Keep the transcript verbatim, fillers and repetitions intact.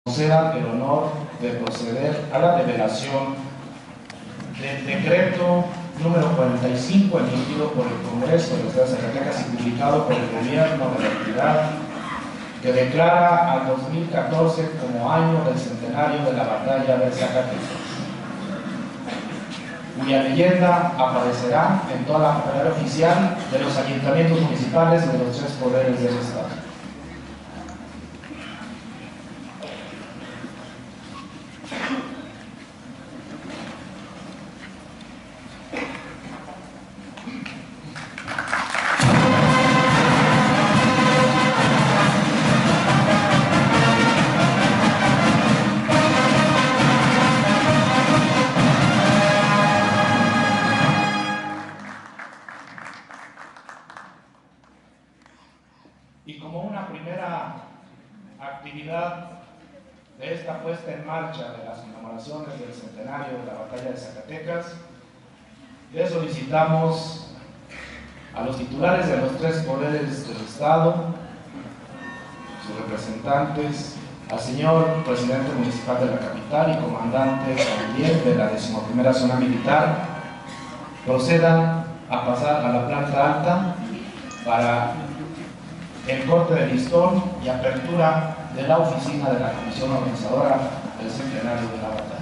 concedan el honor de proceder a la develación del decreto número cuarenta y cinco emitido por el Congreso del Estado de Zacatecas y publicado por el Gobierno de la entidad, que declara al dos mil catorce como año del centenario de la batalla de Zacatecas, cuya leyenda aparecerá en toda la papelera oficial de los ayuntamientos municipales de los tres poderes del Estado. Y como una primera actividad de esta puesta en marcha de las conmemoraciones del centenario de la batalla de Zacatecas, le solicitamos a los titulares de los tres poderes del Estado, sus representantes, al señor presidente municipal de la capital y comandante también de la decimoprimera zona militar, procedan a pasar a la planta alta para el corte de listón y apertura de la oficina de la Comisión Organizadora del Centenario de la Batalla.